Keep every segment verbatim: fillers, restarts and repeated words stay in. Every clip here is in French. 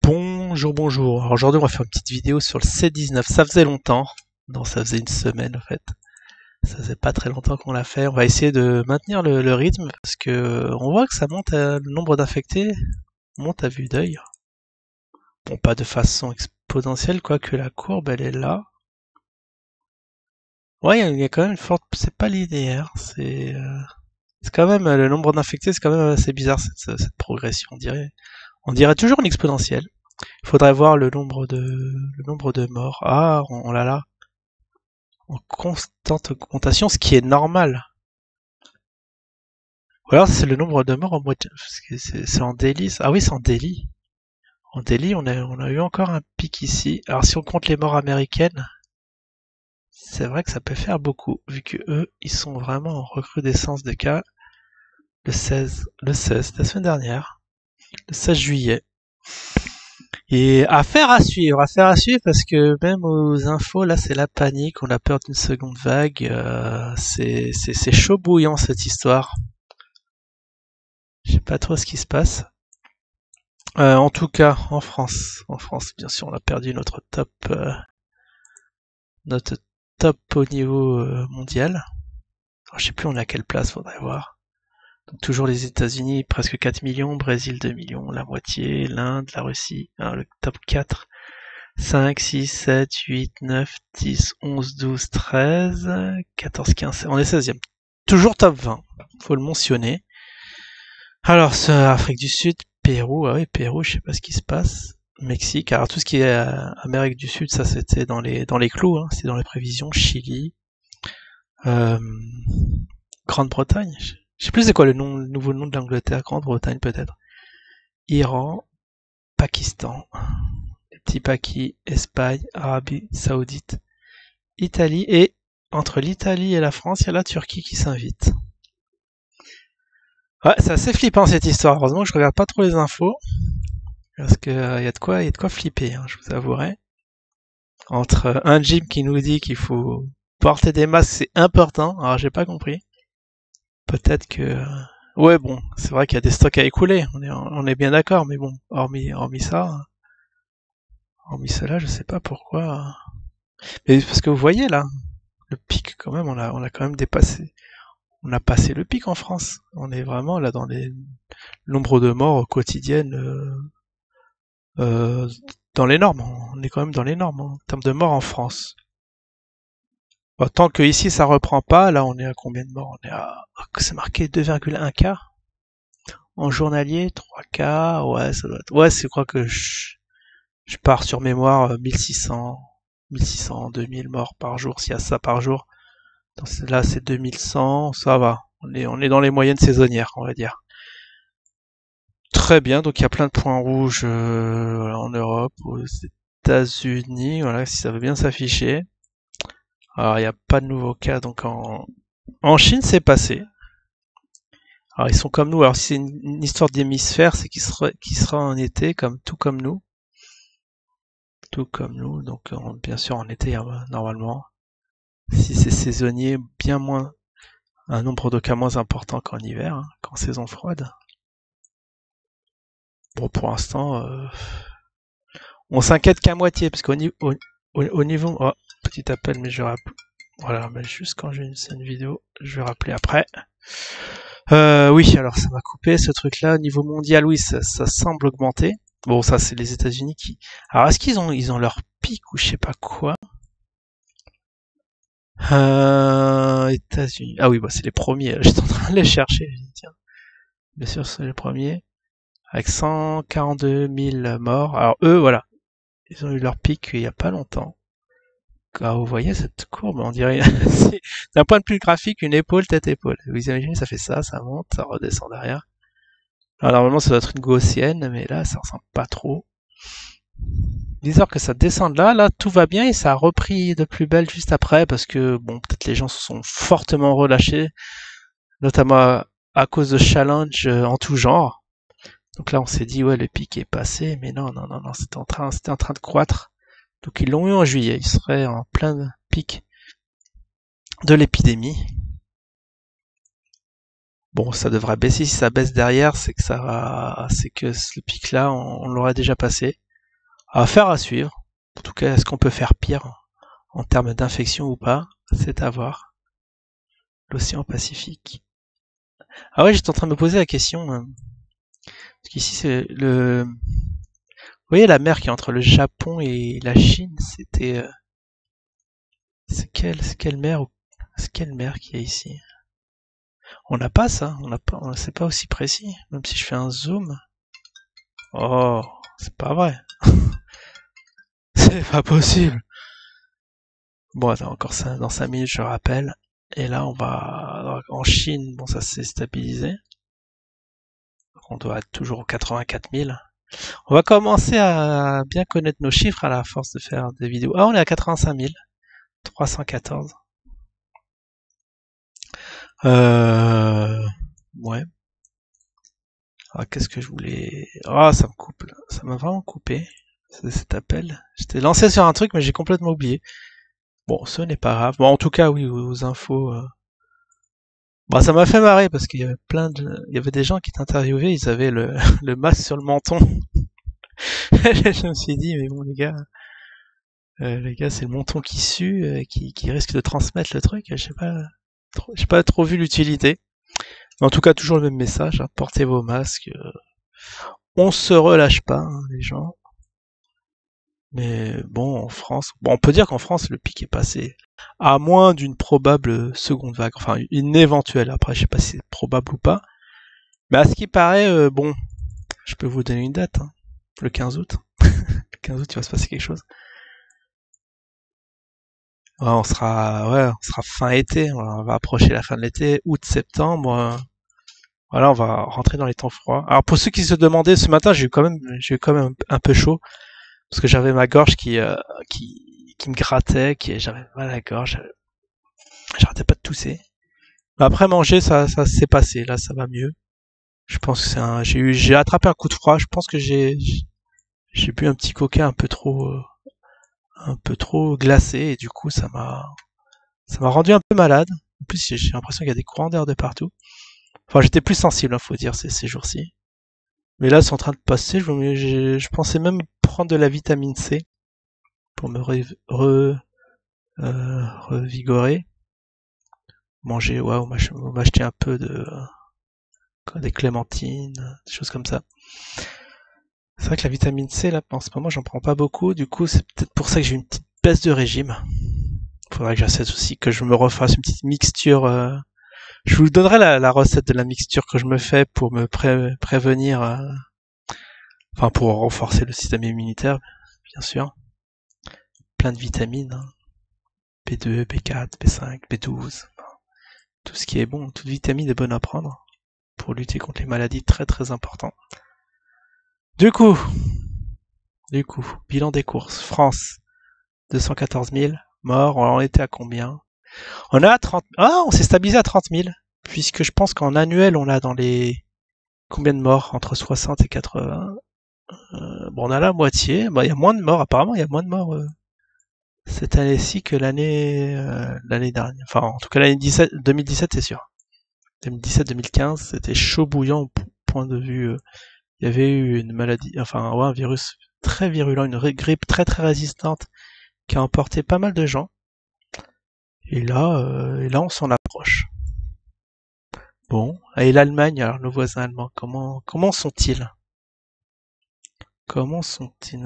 Bonjour, bonjour. Alors aujourd'hui, on va faire une petite vidéo sur le C dix-neuf. Ça faisait longtemps. Non, ça faisait une semaine en fait. Ça faisait pas très longtemps qu'on l'a fait. On va essayer de maintenir le, le rythme parce que on voit que ça monte, à, le nombre d'infectés monte à vue d'œil. Bon, pas de façon exponentielle, quoique la courbe elle est là. Ouais, il y, y a quand même une forte. C'est pas linéaire. C'est euh, c'est quand même le nombre d'infectés. C'est quand même assez bizarre cette, cette progression. On dirait, on dirait toujours une exponentielle. Il faudrait voir le nombre de le nombre de morts. Ah, on, on l'a là. En constante augmentation, ce qui est normal. Ou alors c'est le nombre de morts en moitié. C'est en daily. Ah oui, c'est en daily. En daily, on a, on a eu encore un pic ici. Alors si on compte les morts américaines, c'est vrai que ça peut faire beaucoup, vu que eux, ils sont vraiment en recrudescence de cas. Le seize, le seize, la semaine dernière, le seize juillet. Et affaire à suivre, affaire à suivre parce que même aux infos, là c'est la panique, on a peur d'une seconde vague, euh, c'est c'est chaud bouillant cette histoire. Je sais pas trop ce qui se passe. Euh, en tout cas, en France, en France, bien sûr, on a perdu notre top, euh, notre top au niveau euh, mondial. Alors, je sais plus on est à quelle place, faudrait voir. Donc, toujours les États-Unis, presque quatre millions, Brésil deux millions, la moitié, l'Inde, la Russie, hein, le top quatre. cinq, six, sept, huit, neuf, dix, onze, douze, treize, quatorze, quinze, on est seizième. Toujours top vingt, faut le mentionner. Alors, ce, Afrique du Sud, Pérou, ah oui, Pérou, je sais pas ce qui se passe. Mexique, alors tout ce qui est euh, Amérique du Sud, ça c'était dans les dans les clous, hein, c'est dans les prévisions. Chili, euh, Grande-Bretagne, je sais plus c'est quoi le nom, le nouveau nom de l'Angleterre, Grande-Bretagne peut-être. Iran, Pakistan, petit Paki, Espagne, Arabie Saoudite, Italie, et entre l'Italie et la France, il y a la Turquie qui s'invite. Ouais, c'est assez flippant cette histoire. Heureusement que je regarde pas trop les infos. Parce que euh, y a de quoi, y a de quoi flipper, hein, je vous avouerai. Entre un gym qui nous dit qu'il faut porter des masques, c'est important. Alors j'ai pas compris. Peut-être que, ouais, bon, c'est vrai qu'il y a des stocks à écouler. On est, on est bien d'accord, mais bon, hormis, hormis ça, hormis cela, je sais pas pourquoi. Mais parce que vous voyez là, le pic quand même, on a, on a quand même dépassé. On a passé le pic en France. On est vraiment là dans les nombres de morts quotidiennes. Euh, euh, dans les normes, on est quand même dans les normes hein, en termes de morts en France. Bon, tant que ici ça reprend pas, là on est à combien de morts? On est à, c'est marqué deux virgule un cas en journalier, trois cas, ouais, ça doit être, ouais, c'est quoi que je, je pars sur mémoire mille six cents, mille six cents, deux mille morts par jour, s'il y a ça par jour. Donc là c'est deux mille cent, ça va, on est, on est dans les moyennes saisonnières, on va dire. Très bien, donc il y a plein de points rouges euh, voilà, en Europe, aux États-Unis, voilà, si ça veut bien s'afficher. Alors il n'y a pas de nouveaux cas, donc en, en Chine c'est passé. Alors ils sont comme nous, alors si c'est une, une histoire d'hémisphère, c'est qu'il sera, qu'il sera en été, comme tout comme nous. Tout comme nous, donc en, bien sûr en été hein, normalement. Si c'est saisonnier, bien moins, un nombre de cas moins important qu'en hiver, hein, qu'en saison froide. Bon pour l'instant... Euh, on s'inquiète qu'à moitié, parce qu'au niveau, au, au niveau, oh, petit appel, mais je rappelle, voilà, mais juste quand j'ai une, une vidéo, je vais rappeler après. Euh, oui, alors ça m'a coupé ce truc-là. Au niveau mondial, oui, ça, ça semble augmenter. Bon, ça c'est les États-Unis qui. Alors est-ce qu'ils ont, ils ont leur pic ou je sais pas quoi euh, États-Unis. Ah oui, bah c'est les premiers. J'étais en train de les chercher. Je dis, tiens, bien sûr, c'est les premiers avec cent quarante-deux mille morts. Alors eux, voilà. Ils ont eu leur pic il y a pas longtemps. Ah, vous voyez cette courbe, on dirait, c'est d'un point de vue graphique, une épaule, tête-épaule. Vous imaginez, ça fait ça, ça monte, ça redescend derrière. Alors normalement, ça doit être une gaussienne, mais là, ça ressemble pas trop. Bizarre que ça descende là, là, tout va bien et ça a repris de plus belle juste après, parce que, bon, peut-être les gens se sont fortement relâchés, notamment à cause de challenges en tout genre. Donc là, on s'est dit, ouais, le pic est passé, mais non, non, non, non, c'était en train, c'était en train de croître. Donc ils l'ont eu en juillet, ils seraient en plein pic de l'épidémie. Bon, ça devrait baisser. Si ça baisse derrière, c'est que ça, c'est que ce pic-là, on, on l'aurait déjà passé. Affaire à suivre. En tout cas, est-ce qu'on peut faire pire en termes d'infection ou pas? C'est à voir. L'océan Pacifique. Ah ouais, j'étais en train de me poser la question. euh, Parce qu'ici, c'est le... Vous voyez la mer qui est entre le Japon et la Chine, c'était... euh, C'est quelle, c'est quelle mer, ou- c'est quelle mer qu'il y a ici? On n'a pas ça, on n'a pas, c'est pas aussi précis. Même si je fais un zoom. Oh, c'est pas vrai. C'est pas possible. Bon, attends, encore ça, dans cinq minutes, je rappelle. Et là, on va en Chine. Bon, ça s'est stabilisé. On doit être toujours aux quatre-vingt-quatre mille. On va commencer à bien connaître nos chiffres à la force de faire des vidéos. Ah, on est à quatre-vingt-cinq mille. trois cent quatorze. Euh... Ouais. Ah, qu'est-ce que je voulais... Ah, ça me coupe, là. Ça m'a vraiment coupé, ce- cet appel. J'étais lancé sur un truc, mais j'ai complètement oublié. Bon, ce n'est pas grave. Bon, en tout cas, oui, aux aux infos... euh, Bah, ça m'a fait marrer, parce qu'il y avait plein de... Il y avait des gens qui étaient interviewés, ils avaient le, le masque sur le menton. Je me suis dit, mais bon, les gars... euh, les gars, c'est le menton qui sue, euh, qui, qui risque de transmettre le truc. Je sais pas... trop- J'ai pas trop vu l'utilité. Mais en tout cas, toujours le même message, hein, portez vos masques. euh, On se relâche pas, hein, les gens. Mais bon, en France, bon, on peut dire qu'en France, le pic est passé. À moins d'une probable seconde vague, enfin une éventuelle. Après, je sais pas si c'est probable ou pas. Mais à ce qui paraît, euh, bon, je peux vous donner une date, hein, le quinze août. Le quinze août, il va se passer quelque chose. Ouais, on sera, ouais, on sera fin été. On va approcher la fin de l'été, août, septembre. euh, Voilà, on va rentrer dans les temps froids. Alors pour ceux qui se demandaient, ce matin, j'ai eu quand même, j'ai eu quand même un peu chaud parce que j'avais ma gorge qui, euh, qui, qui me grattait, qui, j'avais mal à la gorge. J'arrêtais pas de tousser. Mais après manger, ça, ça s'est passé. Là, ça va mieux. Je pense que c'est un, j'ai eu, j'ai attrapé un coup de froid. Je pense que j'ai, j'ai bu un petit coca un peu trop, euh, un peu trop glacé et du coup, ça m'a, ça m'a rendu un peu malade. En plus, j'ai l'impression qu'il y a des courants d'air de partout. Enfin, j'étais plus sensible, hein, faut dire, ces, ces jours-ci. Mais là, c'est en train de passer. Je, je, je pensais même prendre de la vitamine C pour me re, re, euh, revigorer. Manger, ouais, ou m'acheter un peu de, des clémentines, des choses comme ça. C'est vrai que la vitamine C, là, en ce moment, j'en prends pas beaucoup. Du coup, c'est peut-être pour ça que j'ai une petite baisse de régime. Faudrait que j'essaie aussi que je me refasse une petite mixture. Euh... Je vous donnerai la, la recette de la mixture que je me fais pour me pré prévenir, euh... enfin pour renforcer le système immunitaire, bien sûr. Plein de vitamines, hein. B deux, B quatre, B cinq, B douze, tout ce qui est bon, toute vitamine est bonne à prendre pour lutter contre les maladies très très importantes. Du coup, du coup, bilan des courses. France, deux cent quatorze mille morts. On en était à combien? On a à trente. Ah, on s'est stabilisé à trente mille. Puisque je pense qu'en annuel, on a dans les... Combien de morts? Entre soixante et quatre-vingts. Euh, bon, on a la moitié. Bon, il y a moins de morts, apparemment, il y a moins de morts euh, cette année-ci que l'année euh, l'année dernière. Enfin, en tout cas, l'année deux mille dix-sept, c'est sûr. deux mille dix-sept deux mille quinze, c'était chaud bouillant au point de vue... Euh, il y avait eu une maladie, enfin, ouais, un virus très virulent, une grippe très très résistante qui a emporté pas mal de gens. Et là, euh, et là, on s'en approche. Bon, et l'Allemagne, alors nos voisins allemands, comment comment sont-ils? Comment sont-ils?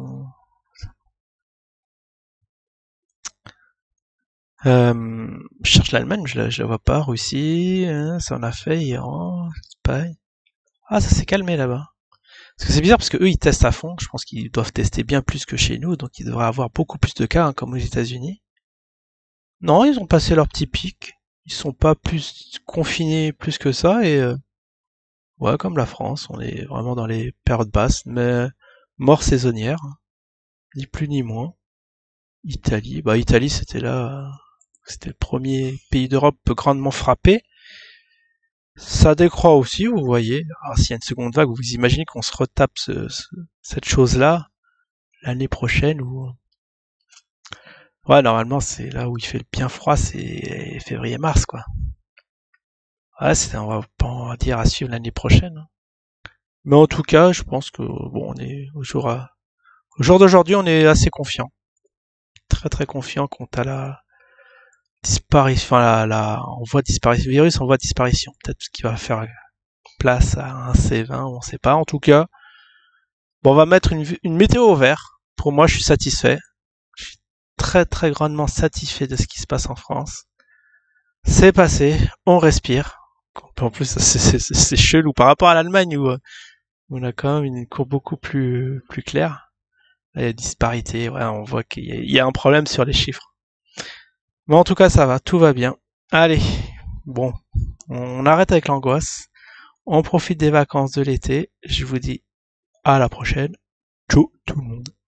euh, Je cherche l'Allemagne, je la, je la vois pas. Russie, hein, ça en a fait, Iran, Espagne. Ah, ça s'est calmé là-bas. Parce que c'est bizarre parce que eux ils testent à fond. Je pense qu'ils doivent tester bien plus que chez nous, donc ils devraient avoir beaucoup plus de cas, hein, comme aux États-Unis. Non, ils ont passé leur petit pic. Ils sont pas plus confinés plus que ça et euh, ouais, comme la France, on est vraiment dans les périodes basses, mais mort saisonnière, ni plus ni moins. Italie, bah Italie c'était là, c'était le premier pays d'Europe grandement frappé. Ça décroît aussi, vous voyez. Alors s'il y a une seconde vague, vous imaginez qu'on se retape ce, ce, cette chose-là l'année prochaine ou ouais, normalement c'est là où il fait le bien froid, c'est février-mars quoi. Ouais, c'est on va pas dire à suivre l'année prochaine. Mais en tout cas, je pense que bon, on est au jour à, Au jour d'aujourd'hui, on est assez confiant. Très très confiant quant à la disparition, enfin la, la, on voit disparition, virus, on voit disparition. Peut-être ce qui va faire place à un C vingt, on sait pas. En tout cas, bon, on va mettre une, une météo au vert. Pour moi, je suis satisfait. Je suis très très grandement satisfait de ce qui se passe en France. C'est passé, on respire. En plus, c'est chelou par rapport à l'Allemagne où on a quand même une courbe beaucoup plus plus claire. Là, il y a disparité, ouais, on voit qu'il y, y a un problème sur les chiffres. Mais en tout cas, ça va, tout va bien. Allez, bon, on arrête avec l'angoisse. On profite des vacances de l'été. Je vous dis à la prochaine. Ciao tout le monde.